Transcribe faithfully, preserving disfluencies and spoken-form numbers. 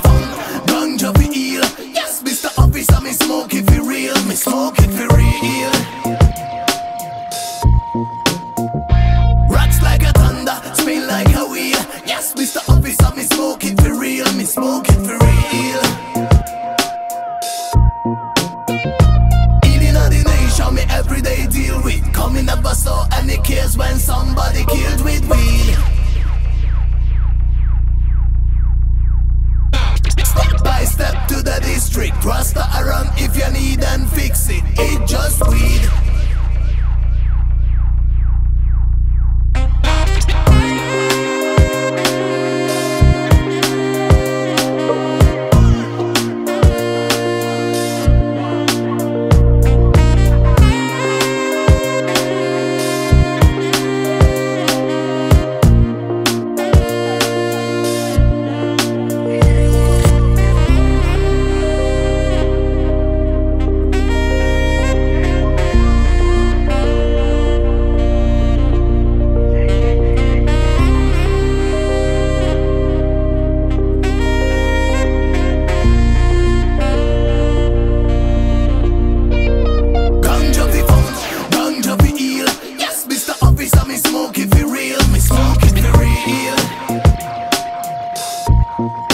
fun, ganja fi heal. Yes, Mister Officer, me smoke it for real, me smoke it for real. Rocks like a thunder, spin like a wheel. Yes, Mister Officer, me smoke it for real, me smoke it for real. Healing of the nation, me everyday deal with. Coming up a saw any case when somebody killed with weed. Step by step to the district, Rasta around if you need and fix it. It just weed. Me smoke it for real, me smoke it for real.